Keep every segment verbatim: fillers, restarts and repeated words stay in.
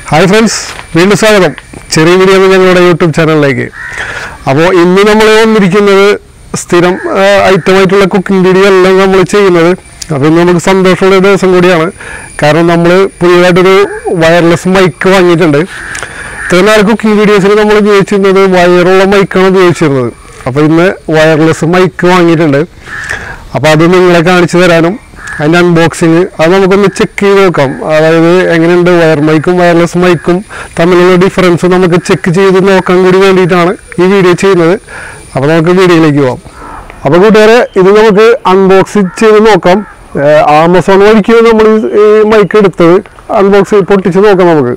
Hi friends, വീണ്ടും സ്വാഗതം ചെറിയ വീഡിയോ ഞങ്ങളുടെ യൂട്യൂബ് ചാനലിലേക്ക്. അപ്പോൾ ഇന്ന് നമ്മൾ വന്നിരിക്കുന്നത് സ്ഥിരം ഐറ്റമായിട്ടുള്ള കുക്കിംഗ് വീഡിയോ എല്ലാം നമ്മൾ ചെയ്യുന്നത്. അപ്പോൾ ഇന്ന് നമുക്ക് സന്തോഷമുള്ള ദിവസം കൂടിയാണ്. കാരണം നമ്മൾ പുതിയതായിട്ടൊരു വയർലെസ് മൈക്ക് വാങ്ങിയിട്ടുണ്ട്. ഇത്രയും നാല് കുക്കിംഗ് വീഡിയോസിൽ നമ്മൾ ഉപയോഗിച്ചിരുന്നത് വയറുള്ള മൈക്കാണ് ഉപയോഗിച്ചിരുന്നത്. അപ്പോൾ ഇന്ന് വയർലെസ് മൈക്ക് വാങ്ങിയിട്ടുണ്ട്. അപ്പോൾ അത് നിങ്ങളെ കാണിച്ചു തരാനും അതിൻ്റെ അൺബോക്സിങ് അത് നമുക്കൊന്ന് ചെക്ക് ചെയ്ത് നോക്കാം. അതായത് എങ്ങനെയുണ്ട് വയർ മൈക്കും വയർലെസ് മൈക്കും തമ്മിലുള്ള ഡിഫറൻസ് നമുക്ക് ചെക്ക് ചെയ്ത് നോക്കാൻ കൂടി വേണ്ടിയിട്ടാണ് ഈ വീഡിയോ ചെയ്യുന്നത്. അപ്പോൾ നമുക്ക് വീഡിയോയിലേക്ക് പോകാം. അപ്പോൾ കൂട്ടുകാരെ, ഇത് നമുക്ക് അൺബോക്സ് ചെയ്ത് നോക്കാം. ആമസോൺ വഴിക്ക് നമ്മൾ ഈ മൈക്ക് എടുത്തത് അൺബോക്സ് പൊട്ടിച്ച് നോക്കാം നമുക്ക്.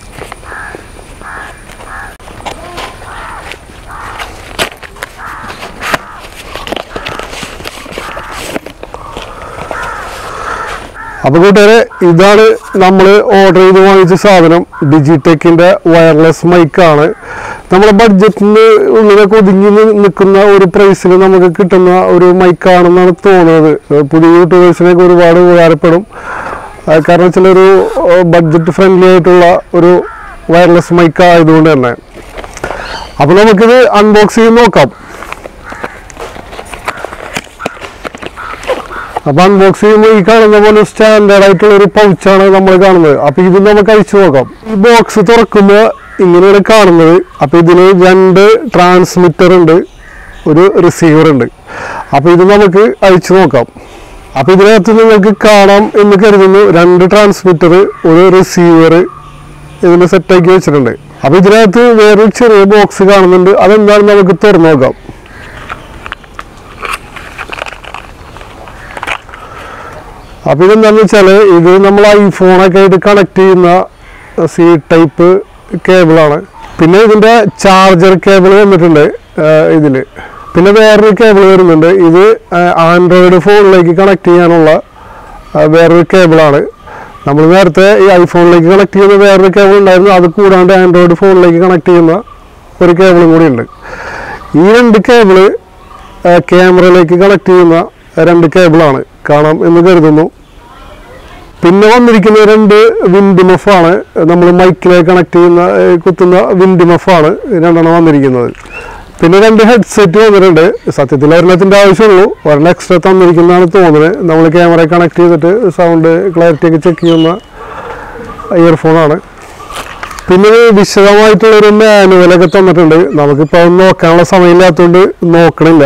അപ്പോൾ കൂട്ടുകാരെ, ഇതാണ് നമ്മൾ ഓർഡർ ചെയ്ത് വാങ്ങിച്ച സാധനം. ഡിജിടെക്കിൻ്റെ വയർലെസ് മൈക്കാണ്. നമ്മുടെ ബഡ്ജറ്റിന് ഉള്ളിലൊക്കെ ഒതുങ്ങി നിൽക്കുന്ന ഒരു പ്രൈസിൽ നമുക്ക് കിട്ടുന്ന ഒരു മൈക്കാണെന്നാണ് തോന്നുന്നത്. പുതിയ യൂട്യൂബേഴ്സിനൊക്കെ ഒരുപാട് ഉപകാരപ്പെടും. കാരണം വെച്ചാൽ ഒരു ബഡ്ജറ്റ് ഫ്രണ്ട്ലി ആയിട്ടുള്ള ഒരു വയർലെസ് മൈക്ക് ആയതുകൊണ്ട് തന്നെ. അപ്പോൾ നമുക്കിത് അൺബോക്സ് ചെയ്ത് നോക്കാം. അപ്പോൾ അൺബോക്സ് ചെയ്യുമ്പോൾ ഈ കാണുന്ന പോലെ സ്റ്റാൻഡേർഡ് ആയിട്ടുള്ള ഒരു പൗച്ചാണ് നമ്മൾ കാണുന്നത്. അപ്പോൾ ഇത് നമുക്ക് അഴിച്ചു നോക്കാം. ഈ ബോക്സ് തുറക്കുമ്പോൾ ഇങ്ങനെയാണ് കാണുന്നത്. അപ്പോൾ ഇതിൽ രണ്ട് ട്രാൻസ്മിറ്റർ ഉണ്ട്, ഒരു റിസീവർ ഉണ്ട്. അപ്പോൾ ഇത് നമുക്ക് അഴിച്ചു നോക്കാം. അപ്പോൾ ഇതിനകത്ത് നിങ്ങൾക്ക് കാണാം എന്ന് കരുതുന്നു, രണ്ട് ട്രാൻസ്മിറ്റർ, ഒരു റിസീവർ ഇതിന് സെറ്റാക്കി വെച്ചിട്ടുണ്ട്. അപ്പോൾ ഇതിനകത്ത് വേറൊരു ചെറിയ ബോക്സ് കാണുന്നുണ്ട്. അതെന്താണെന്ന് നമുക്ക് തുറന്നു നോക്കാം. അപ്പോൾ ഇതെന്താണെന്ന് വെച്ചാൽ ഇത് നമ്മൾ ഐഫോണൊക്കെ ആയിട്ട് കണക്ട് ചെയ്യുന്ന സി ടൈപ്പ് കേബിളാണ്. പിന്നെ ഇതിൻ്റെ ചാർജർ കേബിൾ വന്നിട്ടുണ്ട് ഇതിൽ. പിന്നെ വേറൊരു കേബിൾ വരുന്നുണ്ട്. ഇത് ആൻഡ്രോയിഡ് ഫോണിലേക്ക് കണക്ട് ചെയ്യാനുള്ള വേറൊരു കേബിളാണ്. നമ്മൾ നേരത്തെ ഈ ഐഫോണിലേക്ക് കണക്ട് ചെയ്യുന്ന വേറൊരു കേബിൾ ഉണ്ടായിരുന്നു. അത് കൂടാണ്ട് ആൻഡ്രോയിഡ് ഫോണിലേക്ക് കണക്ട് ചെയ്യുന്ന ഒരു കേബിളും കൂടി ഉണ്ട്. ഈ രണ്ട് കേബിള് ക്യാമറയിലേക്ക് കണക്ട് ചെയ്യുന്ന രണ്ട് കേബിളാണ്, കാണാം എന്ന് കരുതുന്നു. പിന്നെ വന്നിരിക്കുന്ന രണ്ട് വിൻഡ് മഫാണ്. നമ്മൾ മൈക്കിലേക്ക് കണക്ട് ചെയ്യുന്ന കുത്തുന്ന വിൻഡ് മഫാണ് രണ്ടെണ്ണം വന്നിരിക്കുന്നത്. പിന്നെ രണ്ട് ഹെഡ്സെറ്റ് വന്നിട്ടുണ്ട്. സത്യത്തിൽ ഒരെണ്ണത്തിൻ്റെ ആവശ്യമുള്ളൂ, ഒരെണ്ണം എക്സ്ട്രാ തന്നിരിക്കുന്നതാണ് തോന്നുന്നത്. നമ്മൾ ക്യാമറ കണക്ട് ചെയ്തിട്ട് സൗണ്ട് ക്ലാരിറ്റി ഒക്കെ ചെക്ക് ചെയ്യുന്ന ഇയർഫോണാണ്. പിന്നെ വിശദമായിട്ടുള്ളൊരു മാനുവലൊക്കെ തന്നിട്ടുണ്ട്. നമുക്കിപ്പോൾ നോക്കാനുള്ള സമയമില്ലാത്തതുകൊണ്ട് നോക്കണില്ല.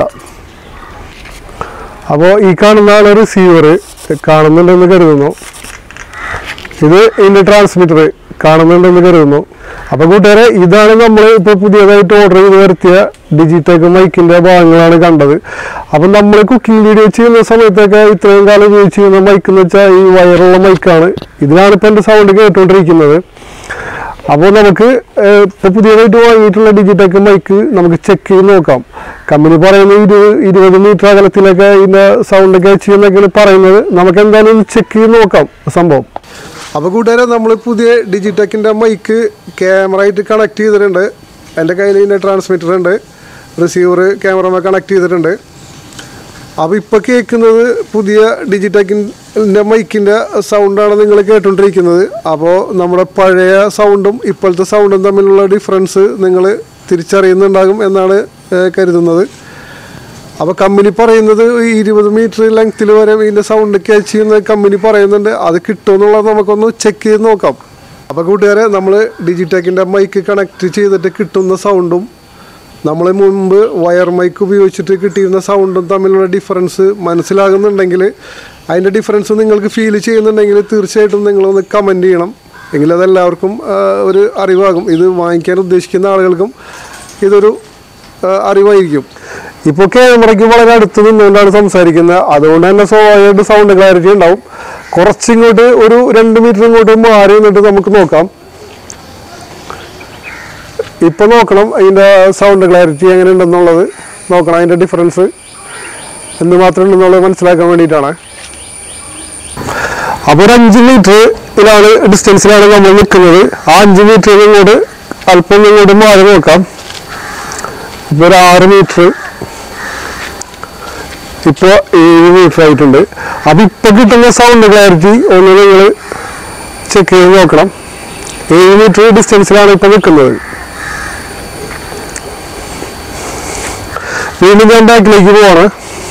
അപ്പോൾ ഈ കാണുന്നതാണ് റിസീവർ, കാണുന്നുണ്ടെന്ന് കരുതുന്നു. ഇത് ഇതിൻ്റെ ട്രാൻസ്മിറ്റർ കാണുന്നുണ്ടെന്ന് കരുതുന്നു. അപ്പോൾ കൂട്ടുകാരെ, ഇതാണ് നമ്മൾ ഇപ്പോൾ പുതിയതായിട്ട് ഓർഡർ ചെയ്ത് വരുത്തിയ ഡിജിടെക് മൈക്കിൻ്റെ ഭാഗങ്ങളാണ് കണ്ടത്. അപ്പം നമ്മൾ കുക്കിംഗ് വീഡിയോ ചെയ്യുന്ന സമയത്തൊക്കെ ഇത്രയും കാലം ഉപയോഗിച്ച് ചെയ്യുന്ന മൈക്ക് എന്ന് വെച്ചാൽ ഈ വയറുള്ള മൈക്കാണ്. ഇതിലാണ് ഇപ്പോൾ എൻ്റെ സൗണ്ട് കേട്ടുകൊണ്ടിരിക്കുന്നത്. അപ്പോൾ നമുക്ക് ഇപ്പോൾ പുതിയതായിട്ട് വാങ്ങിയിട്ടുള്ള ഡിജിടെക് മൈക്ക് നമുക്ക് ചെക്ക് ചെയ്ത് നോക്കാം. കമ്പനി പറയുന്നത് ഇരുപത് ഇരുപത് മീറ്റർ അകലത്തിലൊക്കെ ഇതിൻ്റെ സൗണ്ട് ക്യാച്ച് ചെയ്യുന്നൊക്കെയാണ് പറയുന്നത്. നമുക്ക് എന്തായാലും ചെക്ക് ചെയ്ത് നോക്കാം സംഭവം. അപ്പോൾ കൂട്ടുകാരെ, നമ്മൾ പുതിയ ഡിജിടെക്കിൻ്റെ മൈക്ക് ക്യാമറ ആയിട്ട് കണക്ട് ചെയ്തിട്ടുണ്ട്. എൻ്റെ കയ്യിൽ ഇതിൻ്റെ ട്രാൻസ്മിറ്റർ ഉണ്ട്, റിസീവർ ക്യാമറ കണക്ട് ചെയ്തിട്ടുണ്ട്. അപ്പോൾ ഇപ്പോൾ കേൾക്കുന്നത് പുതിയ ഡിജിടെക്കിൻ്റെ മൈക്കിൻ്റെ സൗണ്ടാണ് നിങ്ങൾ കേട്ടുകൊണ്ടിരിക്കുന്നത്. അപ്പോൾ നമ്മുടെ പഴയ സൗണ്ടും ഇപ്പോഴത്തെ സൗണ്ടും തമ്മിലുള്ള ഡിഫറൻസ് നിങ്ങൾ തിരിച്ചറിയുന്നുണ്ടാകും എന്നാണ് കരുതുന്നത്. അപ്പോൾ കമ്പനി പറയുന്നത് ഇരുപത് മീറ്റർ ലെങ്ത്തിൽ വരെ ഇതിൻ്റെ സൗണ്ട് ക്യാച്ച് ചെയ്യുന്ന കമ്പനി പറയുന്നുണ്ട്. അത് കിട്ടുമെന്നുള്ളത് നമുക്കൊന്ന് ചെക്ക് ചെയ്ത് നോക്കാം. അപ്പോൾ കൂട്ടുകാരെ, നമ്മൾ ഡിജിടെക്കിൻ്റെ മൈക്ക് കണക്ട് ചെയ്തിട്ട് കിട്ടുന്ന സൗണ്ടും നമ്മൾ മുൻപ് വയർ മൈക്ക് ഉപയോഗിച്ചിട്ട് കിട്ടിയിരുന്ന സൗണ്ടും തമ്മിലുള്ള ഡിഫറൻസ് മനസ്സിലാകുന്നുണ്ടെങ്കിൽ, അതിൻ്റെ ഡിഫറൻസ് നിങ്ങൾക്ക് ഫീൽ ചെയ്യുന്നുണ്ടെങ്കിൽ തീർച്ചയായിട്ടും നിങ്ങളൊന്ന് കമൻറ്റ് ചെയ്യണം. എങ്കിൽ അതെല്ലാവർക്കും ഒരു അറിവാകും. ഇത് വാങ്ങിക്കാൻ ഉദ്ദേശിക്കുന്ന ആളുകൾക്കും ഇതൊരു അറിവായിരിക്കും. ഇപ്പോൾ ക്യാമറയ്ക്ക് വളരെ അടുത്ത് നിന്നുകൊണ്ടാണ് സംസാരിക്കുന്നത്. അതുകൊണ്ട് തന്നെ സ്വാഭാവികമായിട്ട് സൗണ്ട് ക്ലാരിറ്റി ഉണ്ടാവും. കുറച്ചിങ്ങോട്ട് ഒരു രണ്ട് മീറ്റർ ഇങ്ങോട്ട് മാറി നിന്നിട്ട് നമുക്ക് നോക്കാം. ഇപ്പോൾ നോക്കണം അതിൻ്റെ സൗണ്ട് ക്ലാരിറ്റി എങ്ങനെ ഉണ്ടെന്നുള്ളത് നോക്കണം. അതിൻ്റെ ഡിഫറൻസ് എന്ത് മാത്രം ഉണ്ടെന്നുള്ളത് മനസ്സിലാക്കാൻ വേണ്ടിയിട്ടാണ്. അപ്പോൾ ഒരു അഞ്ച് മീറ്ററിലാണ് ഡിസ്റ്റൻസിലാണ് നമ്മൾ നിൽക്കുന്നത്. ആ അഞ്ച് മീറ്റർ ഇങ്ങോട്ട് അല്പം ഇങ്ങോട്ട് മാറി നോക്കാം. ഇപ്പോൾ ഒരു ആറ് മീറ്റർ, ഇപ്പോൾ ഏഴ് മീറ്റർ ആയിട്ടുണ്ട്. അപ്പോൾ ഇപ്പോൾ കിട്ടുന്ന സൗണ്ട് ക്ലാരിറ്റി ഒന്ന് നിങ്ങൾ ചെക്ക് ചെയ്ത് നോക്കണം. ഏഴ് മീറ്റർ ഡിസ്റ്റൻസിലാണ് ഇപ്പോൾ നിൽക്കുന്നത്. വീണ്ടും ഞാൻ ബാക്കിലേക്ക് പോവാണ്.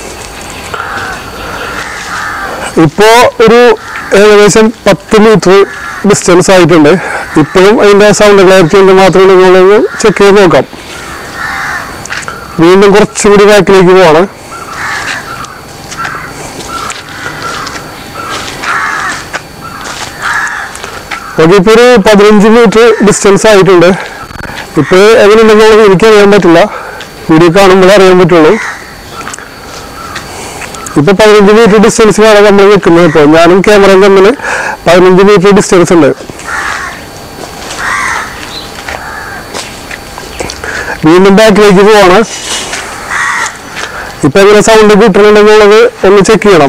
ഇപ്പോൾ ഒരു ഏകദേശം പത്ത് മീറ്റർ ഡിസ്റ്റൻസ് ആയിട്ടുണ്ട്. ഇപ്പോഴും അതിൻ്റെ സൗണ്ട് ക്ലാരിറ്റി ഉണ്ട് മാത്രമേ നിങ്ങളൊന്ന് ചെക്ക് ചെയ്ത് നോക്കാം. വീണ്ടും കുറച്ചുകൂടി ബാക്കിലേക്ക് പോവാണ്. ഓക്കെ, ഇപ്പോൾ ഒരു പതിനഞ്ച് മീറ്റർ ഡിസ്റ്റൻസ് ആയിട്ടുണ്ട്. ഇപ്പോൾ എങ്ങനെയുണ്ടെന്നുള്ളത് എനിക്കറിയാൻ പറ്റില്ല, വീഡിയോ കാണുമ്പോഴേ അറിയാൻ പറ്റുള്ളൂ. ഇപ്പോൾ പതിനഞ്ച് മീറ്റർ ഡിസ്റ്റൻസിലാണ് നമ്മൾ നിൽക്കുന്നത്. ഇപ്പോൾ ഞാനും ക്യാമറയും തമ്മിൽ പതിനഞ്ച് മീറ്റർ ഡിസ്റ്റൻസ് ഉണ്ട്. വീണ്ടും ബാക്കിലേക്ക് പോവാണ്. ഇപ്പം എങ്ങനെ സൗണ്ട് കിട്ടണമെന്നുള്ളത് ഒന്ന് ചെക്ക് ചെയ്യണം.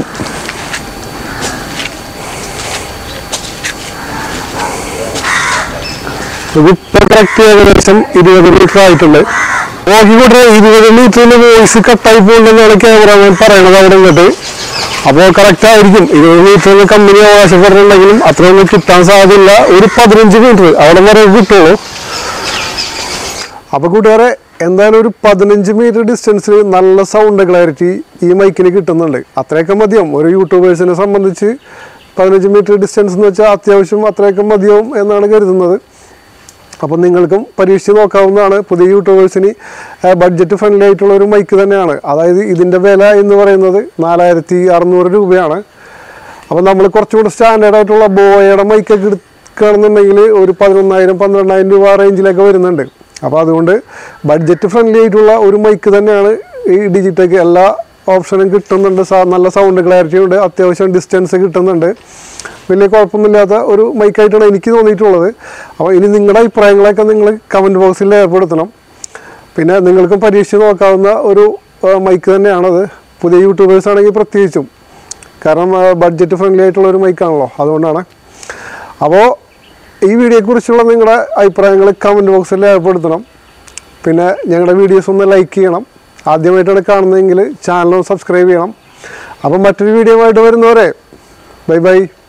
ഇതിപ്പോൾ കറക്റ്റ് ഏകദേശം ഇരുപത് മീറ്റർ ആയിട്ടുണ്ട്. നോക്കിക്കൂട്ടെ, ഇരുപത് മീറ്ററിന് വോയിസ് കട്ടായി പോകുന്നുണ്ടെന്നാണ് ക്യാമറമാൻ പറയണത് അവിടെ നിന്നിട്ട്. അപ്പോൾ കറക്റ്റ് ആയിരിക്കും. ഇരുപത് മീറ്ററിന് കമ്പനി അവകാശപ്പെട്ടിട്ടുണ്ടെങ്കിലും അത്രയൊന്നും കിട്ടാൻ സാധ്യതയില്ല. ഒരു പതിനഞ്ച് മീറ്റർ അവിടെ വരെ കിട്ടുള്ളൂ. അപ്പോൾ കൂട്ടുകാരെ, എന്തായാലും ഒരു പതിനഞ്ച് മീറ്റർ ഡിസ്റ്റൻസിൽ നല്ല സൗണ്ട് ക്ലാരിറ്റി ഈ മൈക്കിന് കിട്ടുന്നുണ്ട്. അത്രയൊക്കെ മതിയാവും ഒരു യൂട്യൂബേഴ്സിനെ സംബന്ധിച്ച്. പതിനഞ്ച് മീറ്റർ ഡിസ്റ്റൻസ് എന്ന് വെച്ചാൽ അത്യാവശ്യം അത്രയൊക്കെ മതിയാവും എന്നാണ് കരുതുന്നത്. അപ്പോൾ നിങ്ങൾക്കും പരീക്ഷിച്ച് നോക്കാവുന്നതാണ്. പുതിയ യൂട്യൂബേഴ്സിന് ബഡ്ജറ്റ് ഫ്രണ്ട്ലി ആയിട്ടുള്ള ഒരു മൈക്ക് തന്നെയാണ്. അതായത് ഇതിൻ്റെ വില എന്ന് പറയുന്നത് നാലായിരത്തി അറുന്നൂറ് രൂപയാണ്. അപ്പോൾ നമ്മൾ കുറച്ചുകൂടി സ്റ്റാൻഡേർഡ് ആയിട്ടുള്ള ബോയയുടെ മൈക്കൊക്കെ എടുക്കുകയാണെന്നുണ്ടെങ്കിൽ ഒരു പതിനൊന്നായിരം പന്ത്രണ്ടായിരം രൂപ റേഞ്ചിലൊക്കെ വരുന്നുണ്ട്. അപ്പോൾ അതുകൊണ്ട് ബഡ്ജറ്റ് ഫ്രണ്ട്ലി ആയിട്ടുള്ള ഒരു മൈക്ക് തന്നെയാണ് ഈ ഡിജിറ്റെക്. എല്ലാ ഓപ്ഷനും കിട്ടുന്നുണ്ട്, നല്ല സൗണ്ട് ക്ലാരിറ്റി ഉണ്ട്, അത്യാവശ്യം ഡിസ്റ്റൻസ് കിട്ടുന്നുണ്ട്. വലിയ കുഴപ്പമൊന്നുമില്ലാത്ത ഒരു മൈക്കായിട്ടാണ് എനിക്ക് തോന്നിയിട്ടുള്ളത്. അപ്പോൾ ഇനി നിങ്ങളുടെ അഭിപ്രായങ്ങളൊക്കെ നിങ്ങൾ കമൻറ്റ് ബോക്സിൽ രേഖപ്പെടുത്തണം. പിന്നെ നിങ്ങൾക്കും പരീക്ഷിച്ച് നോക്കാവുന്ന ഒരു മൈക്ക് തന്നെയാണത്, പുതിയ യൂട്യൂബേഴ്സ് ആണെങ്കിൽ പ്രത്യേകിച്ചും. കാരണം ബഡ്ജറ്റ് ഫ്രണ്ട്ലി ആയിട്ടുള്ള ഒരു മൈക്കാണല്ലോ, അതുകൊണ്ടാണ്. അപ്പോൾ ഈ വീഡിയോയെക്കുറിച്ചുള്ള നിങ്ങളുടെ അഭിപ്രായങ്ങൾ കമൻറ്റ് ബോക്സിൽ രേഖപ്പെടുത്തണം. പിന്നെ ഞങ്ങളുടെ വീഡിയോസ് ഒന്ന് ലൈക്ക് ചെയ്യണം. ആദ്യമായിട്ടാണ് കാണുന്നതെങ്കിൽ ചാനൽ സബ്സ്ക്രൈബ് ചെയ്യണം. അപ്പം മറ്റൊരു വീഡിയോ ആയിട്ട് വരുന്നവരെ ബൈ ബൈ.